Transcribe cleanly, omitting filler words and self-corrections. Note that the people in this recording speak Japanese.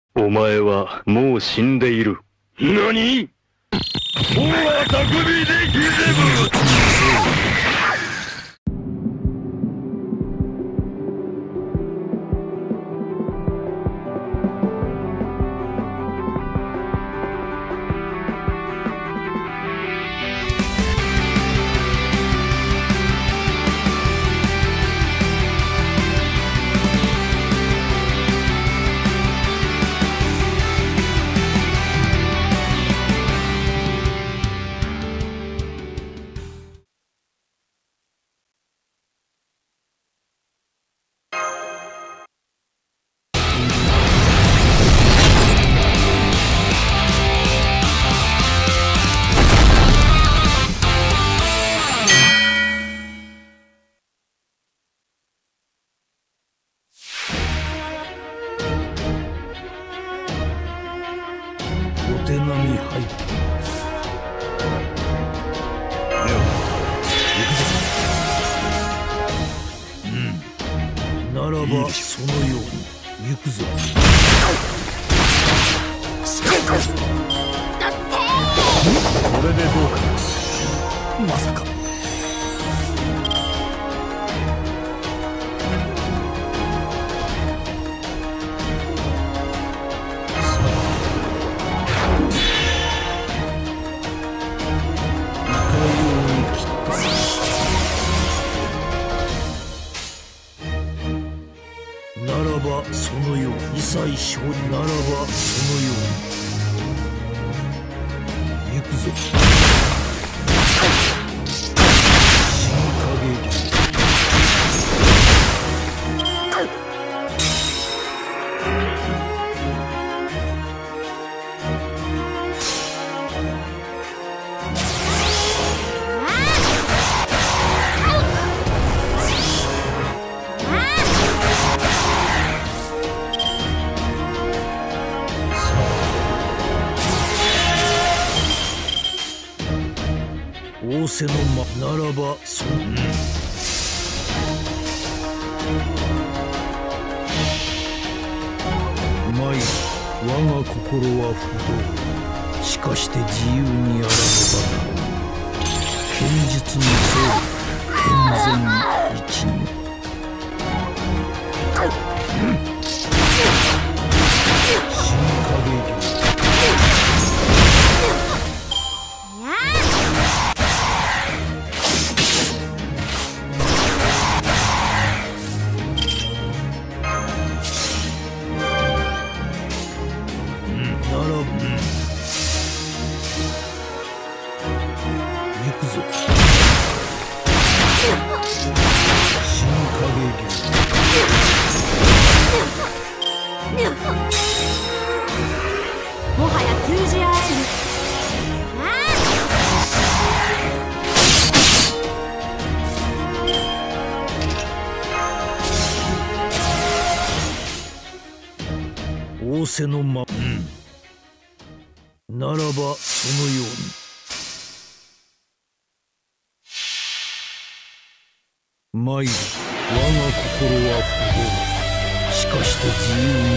お前はもう死んでいる。何？もうは匠でギゼブ。 お手並み拝見。ならばそのように行くぞ。これでどうか。まさか。ならばそのように一切勝利ならばそのように行くぞ。新影流仰せの間ならばそのまい我が心は不動。しかして自由にあらねばならぬ。剣術にそう健全一に。新影流行くぞ。新影流もはや通じ合えぬ。 仰せのまならばそのように。参る我が心は不動。しかして自由に